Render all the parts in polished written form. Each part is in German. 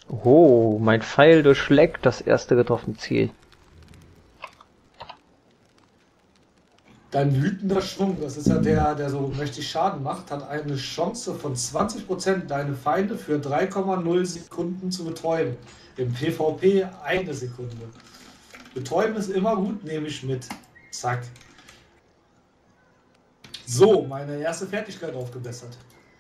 Oh, mein Pfeil durchschlägt das erste getroffene Ziel. Dein wütender Schwung, das ist ja der so mächtig Schaden macht, hat eine Chance von 20%, deine Feinde für 3,0 Sekunden zu betäuben. Im PvP eine Sekunde. Betäuben ist immer gut, nehme ich mit. Zack. So, meine erste Fertigkeit aufgebessert.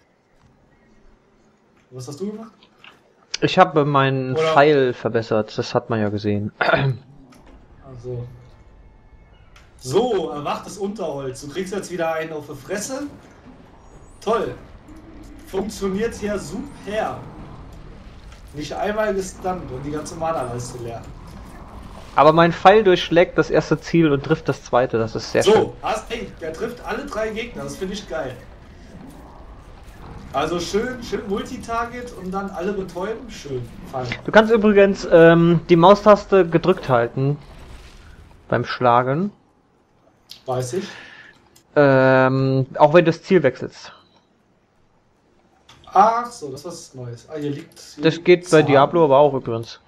Was hast du gemacht? Ich habe meinen Oder- Pfeil verbessert, das hat man ja gesehen. Also. So, erwachtes Unterholz. Du kriegst jetzt wieder einen auf die Fresse. Toll. Funktioniert hier super. Nicht einmal gestunt und die ganze Mana-Leiste leer. Aber mein Pfeil durchschlägt das erste Ziel und trifft das zweite, das ist sehr schön. So, ey, der trifft alle 3 Gegner, das finde ich geil. Also schön Multitarget und dann alle betäuben, schön. Fein. Du kannst übrigens die Maustaste gedrückt halten beim Schlagen. Weiß ich. Auch wenn du das Ziel wechselst. Ach so, das ist was Neues. Ah, hier liegt. Das geht bei Diablo aber auch übrigens.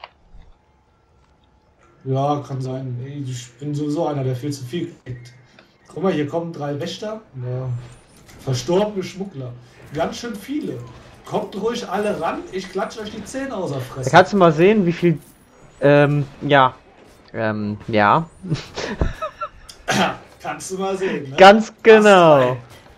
Ja, kann sein. Ey, ich bin sowieso einer, der viel zu viel kriegt. Guck mal, hier kommen 3 Wächter. Ja. Verstorbene Schmuggler. Ganz schön viele. Kommt ruhig alle ran, ich klatsche euch die Zähne aus der Fresse. Da kannst du mal sehen, wie viel. Ja. Ja. Kannst du mal sehen, ne? Ganz genau.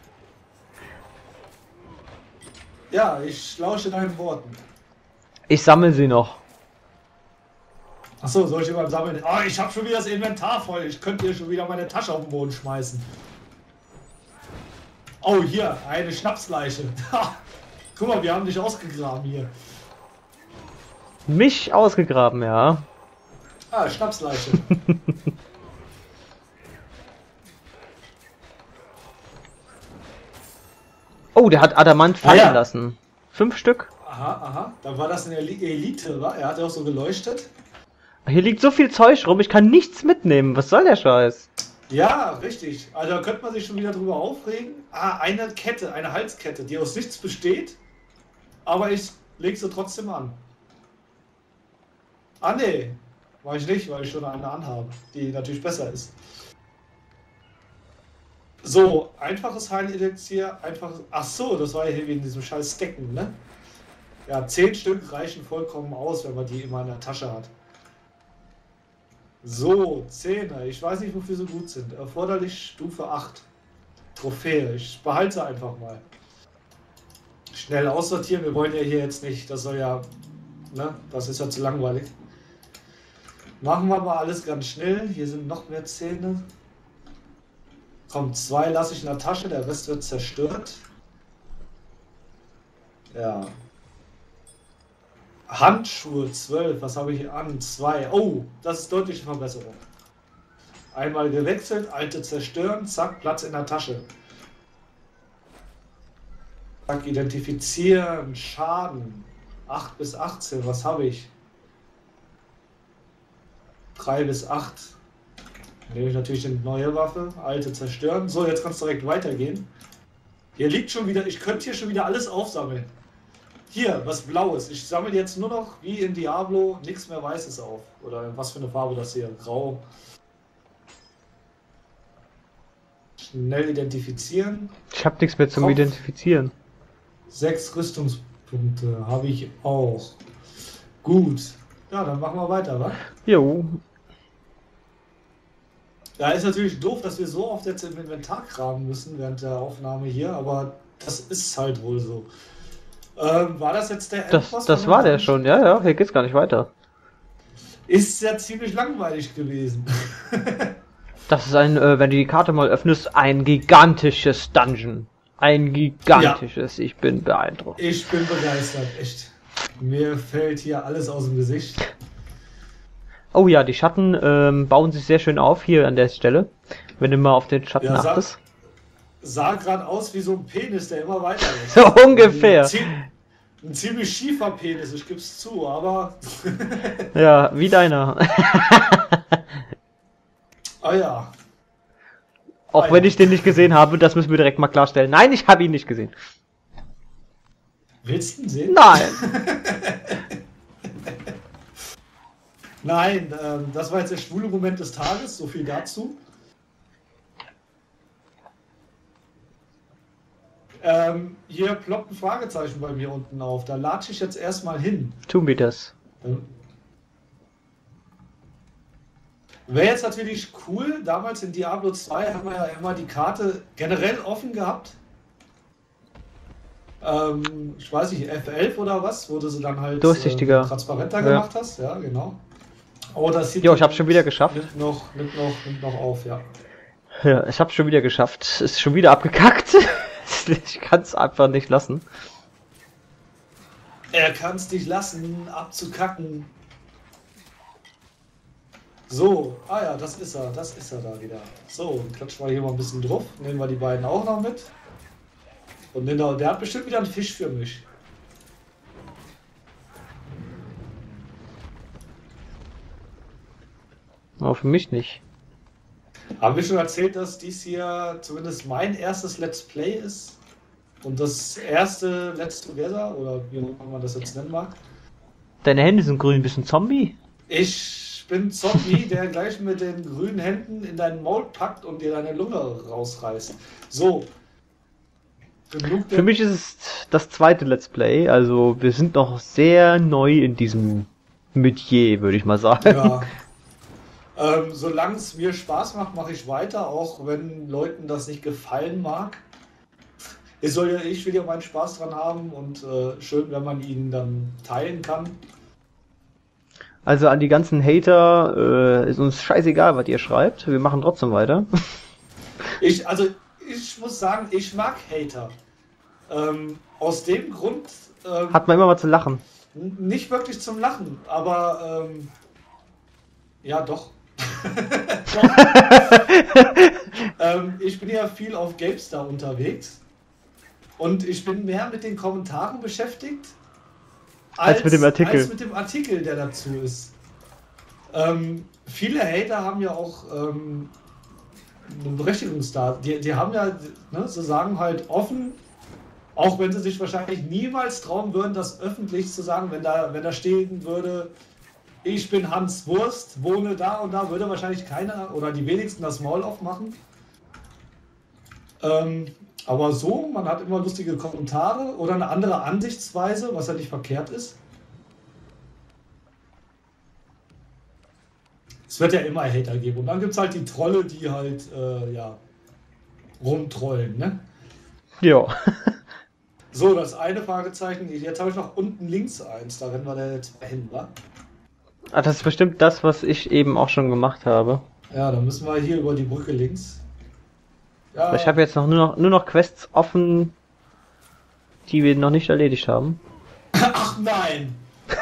Ja, ich lausche deinen Worten. Ich sammle sie noch. Achso, soll ich beim Sammeln? Oh, ich habe schon wieder das Inventar voll. Ich könnte hier schon wieder meine Tasche auf den Boden schmeißen. Oh, hier, eine Schnapsleiche. Guck mal, wir haben dich ausgegraben hier. Mich ausgegraben, ja. Ah, Schnapsleiche. Oh, der hat Adamant fallen ja. lassen. 5 Stück. Aha. Dann war das eine Elite, wa? Er hat ja auch so geleuchtet. Hier liegt so viel Zeug rum, ich kann nichts mitnehmen. Was soll der Scheiß? Ja, richtig. Also da könnte man sich schon wieder drüber aufregen. Ah, eine Kette, eine Halskette, die aus nichts besteht. Aber ich lege sie trotzdem an. Ah, nee. War ich nicht, weil ich schon eine anhabe, die natürlich besser ist. So, einfaches Heilelixier, einfaches... Ach so, das war ja hier wegen diesem scheiß Stecken, ne? Ja, 10 Stück reichen vollkommen aus, wenn man die immer in der Tasche hat. So, Zähne. Ich weiß nicht, wofür sie gut sind. Erforderlich Stufe 8. Trophäe. Ich behalte sie einfach mal. Schnell aussortieren. Wir wollen ja hier jetzt nicht. Das soll ja... Ne? Das ist ja zu langweilig. Machen wir mal alles ganz schnell. Hier sind noch mehr Zähne. Komm, 2 lasse ich in der Tasche. Der Rest wird zerstört. Ja. Handschuhe 12, was habe ich hier an? 2. Oh, das ist deutliche Verbesserung. Einmal gewechselt, alte zerstören, zack, Platz in der Tasche. Zack, identifizieren, Schaden. 8 bis 18, was habe ich? 3 bis 8. Nehme ich natürlich eine neue Waffe, alte zerstören. So, jetzt kann es direkt weitergehen. Hier liegt schon wieder, ich könnte hier schon wieder alles aufsammeln. Hier, was Blaues. Ich sammle jetzt nur noch, wie in Diablo, nichts mehr Weißes auf. Oder was für eine Farbe das hier? Grau. Schnell identifizieren. Ich habe nichts mehr zum Kopf. Identifizieren. 6 Rüstungspunkte habe ich auch. Gut. Ja, dann machen wir weiter, wa? Jo. Ja, ist natürlich doof, dass wir so oft jetzt im Inventar kramen müssen während der Aufnahme hier, aber das ist halt wohl so. War das jetzt der Endboss? Das war der schon, ja, hier geht's gar nicht weiter. Ist ja ziemlich langweilig gewesen. Das ist ein, wenn du die Karte mal öffnest, ein gigantisches Dungeon. Ein gigantisches, ich bin beeindruckt. Ich bin begeistert, echt. Mir fällt hier alles aus dem Gesicht. Oh ja, die Schatten bauen sich sehr schön auf hier an der Stelle. Wenn du mal auf den Schatten Ja, achtest. Sah gerade aus wie so ein Penis, der immer weiter wächst. So ungefähr. Ein ziemlich schiefer Penis, ich geb's zu, aber... Ja, wie deiner. Ah ja. Auch wenn ich den nicht gesehen habe, das müssen wir direkt mal klarstellen. Nein, ich habe ihn nicht gesehen. Willst du ihn sehen? Nein. Nein, das war jetzt der schwule Moment des Tages, so viel dazu. Hier ploppt ein Fragezeichen bei mir unten auf. Da latsche ich jetzt erstmal hin. Tun wir das. Wäre jetzt natürlich cool, damals in Diablo 2 haben wir ja immer die Karte generell offen gehabt. Ich weiß nicht, F11 oder was, wo du sie dann halt durchsichtiger, transparenter gemacht hast. Ja, genau. Oh, das sieht jo, ich hab's schon wieder geschafft. Nimmt noch auf, ja. Ja, ich hab's schon wieder geschafft. Ist schon wieder abgekackt. Ich kann's einfach nicht lassen. Er kann's nicht lassen, abzukacken. So, ah ja, das ist er da wieder. So, klatschen wir hier mal ein bisschen drauf. Nehmen wir die beiden auch noch mit. Und der hat bestimmt wieder einen Fisch für mich. Aber für mich nicht. Haben wir schon erzählt, dass dies hier zumindest mein erstes Let's Play ist? Und das erste Let's Together? Oder wie man das jetzt nennen mag? Deine Hände sind grün, bist du ein Zombie? Ich bin Zombie, der gleich mit den grünen Händen in deinen Maul packt und dir deine Lunge rausreißt. So. Für mich ist es das zweite Let's Play, also wir sind noch sehr neu in diesem Metier, würde ich mal sagen. Ja. Solange es mir Spaß macht, mache ich weiter, auch wenn Leuten das nicht gefallen mag. Ich will ja meinen Spaß dran haben und schön, wenn man ihn dann teilen kann. Also an die ganzen Hater, ist uns scheißegal, was ihr schreibt, wir machen trotzdem weiter. Ich muss sagen, ich mag Hater. Aus dem Grund... Hat man immer mal zu lachen. Nicht wirklich zum Lachen, aber... ja, doch. Doch. Ich bin ja viel auf GameStar unterwegs und ich bin mehr mit den Kommentaren beschäftigt als mit dem Artikel, der dazu ist. Viele Hater haben ja auch eine Berechtigung da. Die haben ja, ne, sie sagen halt offen, auch wenn sie sich wahrscheinlich niemals trauen würden, das öffentlich zu sagen, wenn da stehen würde, ich bin Hans Wurst, wohne da und da, würde wahrscheinlich keiner oder die wenigsten das Maul aufmachen. Aber so, man hat immer lustige Kommentare oder eine andere Ansichtsweise, was ja nicht verkehrt ist. Es wird ja immer Hater geben. Und dann gibt es halt die Trolle, die halt, ja, rumtrollen, ne? Ja. So, das eine Fragezeichen. Jetzt habe ich noch unten links eins, da rennen wir da jetzt hin, wa? Ah, das ist bestimmt das, was ich eben auch schon gemacht habe. Ja, dann müssen wir hier über die Brücke links. Ja. Ich habe jetzt nur noch Quests offen, die wir noch nicht erledigt haben. Ach nein!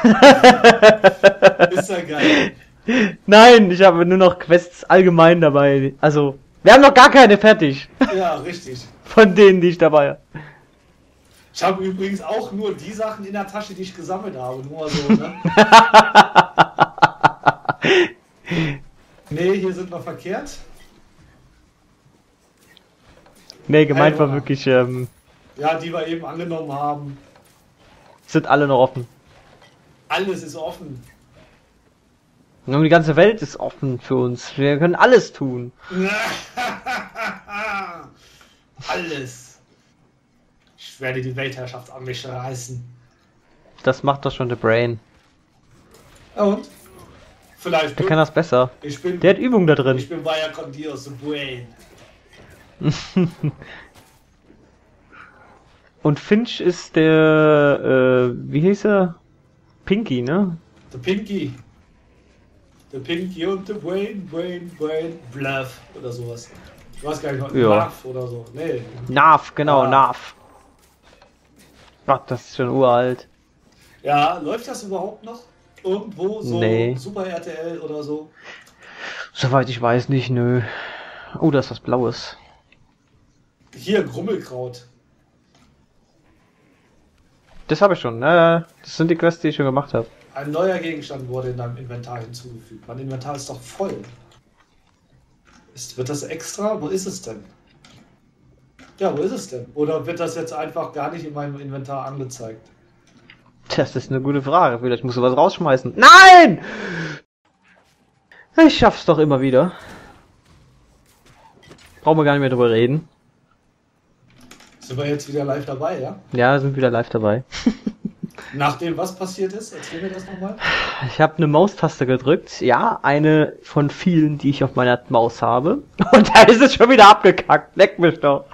Ist ja geil. Nein, ich habe nur noch Quests allgemein dabei. Also, wir haben noch gar keine fertig. Ja, richtig. Von denen, die ich dabei habe. Ich habe übrigens auch nur die Sachen in der Tasche, die ich gesammelt habe. Nur so, ne? Nee, hier sind wir verkehrt. Nee, gemeint war wirklich, ja, die wir eben angenommen haben. Sind alle noch offen. Alles ist offen. Und die ganze Welt ist offen für uns. Wir können alles tun. Alles. Ich werde die Weltherrschaft an mich reißen. Das macht doch schon der Brain. Ja, und? Vielleicht. Der kann das besser. Der hat Übung da drin. Ich bin Vaya con Dios, Brain. Und Finch ist der, wie hieß er? Pinky, ne? Der Pinky. Der Pinky und der Brain, Bluff oder sowas. Ich weiß gar nicht, ja. Nav oder so. Nee. Nav, genau, Nav. Gott, das ist schon uralt. Ja, läuft das überhaupt noch? Irgendwo so? Nee. Super RTL oder so? Soweit ich weiß nicht, nö. Oh, da ist was Blaues. Hier, Grummelkraut. Das habe ich schon, das sind die Quests, die ich schon gemacht habe. Ein neuer Gegenstand wurde in deinem Inventar hinzugefügt. Mein Inventar ist doch voll. Wird das extra? Wo ist es denn? Ja, wo ist es denn? Oder wird das jetzt einfach gar nicht in meinem Inventar angezeigt? Das ist eine gute Frage. Vielleicht musst du was rausschmeißen. Nein! Ich schaff's doch immer wieder. Brauchen wir gar nicht mehr drüber reden. Sind wir jetzt wieder live dabei, ja? Ja, sind wieder live dabei. Nachdem was passiert ist, erzähl mir das nochmal. Ich habe eine Maustaste gedrückt. Ja, eine von vielen, die ich auf meiner Maus habe. Und da ist es schon wieder abgekackt. Leck mich doch.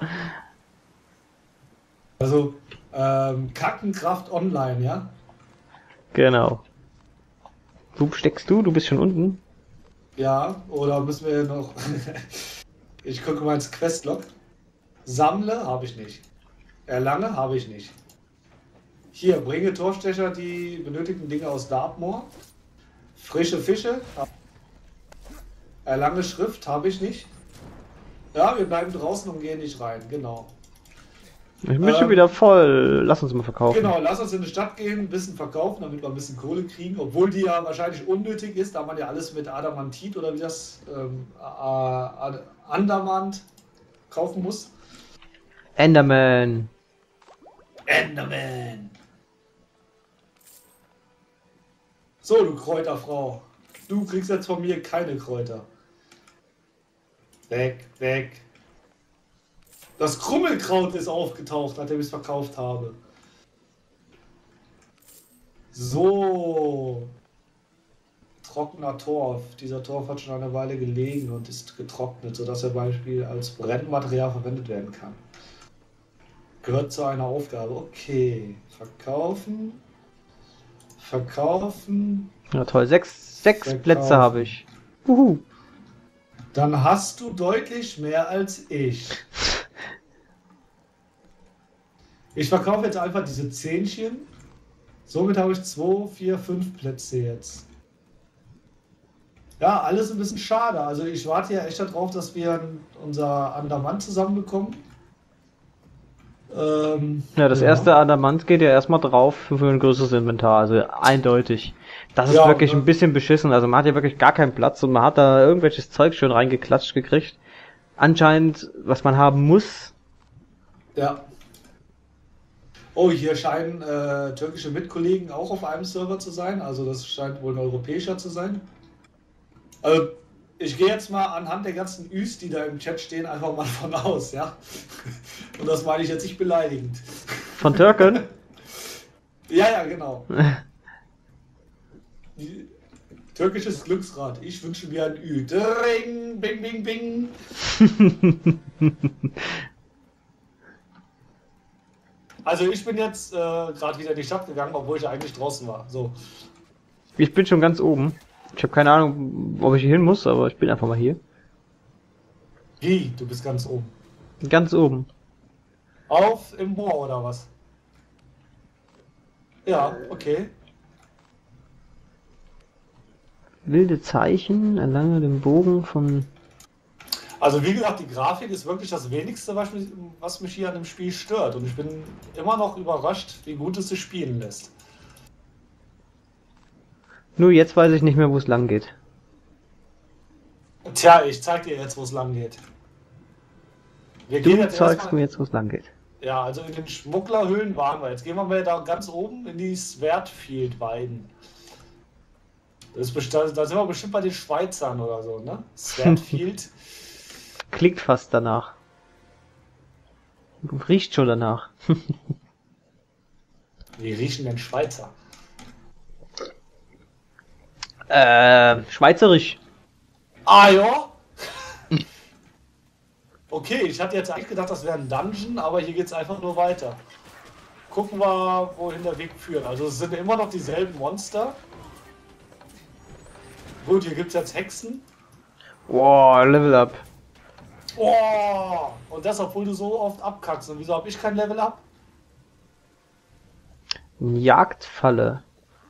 Also, Kackenkraft online, ja? Genau. Wo steckst du? Du bist schon unten. Ja, oder müssen wir noch... Ich gucke mal ins Questlog. Sammle, habe ich nicht. Erlange, habe ich nicht. Hier, bringe Torstecher die benötigten Dinge aus Dartmoor. Frische Fische. Erlange Schrift, habe ich nicht. Ja, wir bleiben draußen und gehen nicht rein, genau. Ich bin schon wieder voll. Lass uns mal verkaufen. Genau, lass uns in die Stadt gehen, ein bisschen verkaufen, damit wir ein bisschen Kohle kriegen. Obwohl die ja wahrscheinlich unnötig ist, da man ja alles mit Adamantit oder wie das Andamant kaufen muss. Enderman. Enderman. So, du Kräuterfrau. Du kriegst jetzt von mir keine Kräuter. Weg, weg. Das Krummelkraut ist aufgetaucht, nachdem ich es verkauft habe. So. Trockener Torf. Dieser Torf hat schon eine Weile gelegen und ist getrocknet, sodass er Beispiel als Brennmaterial verwendet werden kann. Gehört zu einer Aufgabe. Okay. Verkaufen. Verkaufen. Ja toll, sechs Plätze habe ich. Uhu. Dann hast du deutlich mehr als ich. Ich verkaufe jetzt einfach diese Zähnchen. Somit habe ich 2, 4, 5 Plätze jetzt. Ja, alles ein bisschen schade. Also ich warte ja echt darauf, dass wir unser Andamant zusammenbekommen. Ja, das erste Adamant geht ja erstmal drauf für ein größeres Inventar, also eindeutig. Das ist Ja, wirklich ein bisschen beschissen, also man hat ja wirklich gar keinen Platz und man hat da irgendwelches Zeug schön reingeklatscht gekriegt. Anscheinend, was man haben muss. Ja. Oh, hier scheinen türkische Mitkollegen auch auf einem Server zu sein, also das scheint wohl ein europäischer zu sein. Also ich gehe jetzt mal anhand der ganzen Üs, die da im Chat stehen, einfach mal von aus, ja. Und das meine ich jetzt nicht beleidigend. Von Türken? Ja, ja, genau. Türkisches Glücksrad. Ich wünsche mir ein Ü. Dring, bing, bing, bing. Also ich bin jetzt gerade wieder in die Stadt gegangen, obwohl ich eigentlich draußen war. So. Ich bin schon ganz oben. Ich habe keine Ahnung, ob ich hier hin muss, aber ich bin einfach mal hier. Wie? Du bist ganz oben. Ganz oben. Auf im Moor oder was? Ja, okay. Wilde Zeichen, erlange den Bogen von... Also wie gesagt, die Grafik ist wirklich das Wenigste, was mich hier an dem Spiel stört. Und ich bin immer noch überrascht, wie gut es sich spielen lässt. Nur jetzt weiß ich nicht mehr, wo es lang geht. Tja, ich zeig dir jetzt, wo es lang geht. Wir gehen Du jetzt zeigst erstmal, mir jetzt, wo es lang geht. ja, also in den Schmugglerhöhlen waren wir. Jetzt gehen wir mal da ganz oben in die Swartfield-Weiden. Da sind wir bestimmt bei den Schweizern oder so, ne? Swartfield. Klingt fast danach. Riecht schon danach. Wie riechen denn Schweizer? Schweizerisch. Ah ja? Okay, ich hatte jetzt eigentlich gedacht, das wäre ein Dungeon, aber hier geht es einfach nur weiter. Gucken wir, wohin der Weg führt. Also es sind immer noch dieselben Monster. Gut, hier gibt es jetzt Hexen. Wow, Level Up. Oh, und das, obwohl du so oft abkackst. Und wieso habe ich kein Level Up? Jagdfalle.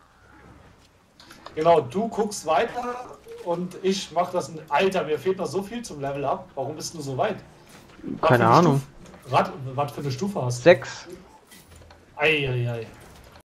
Genau, du guckst weiter und ich mache das. Alter, mir fehlt noch so viel zum Level Up. Warum bist du so weit? Keine Ahnung. Was für eine Stufe hast du? 6. Eieiei.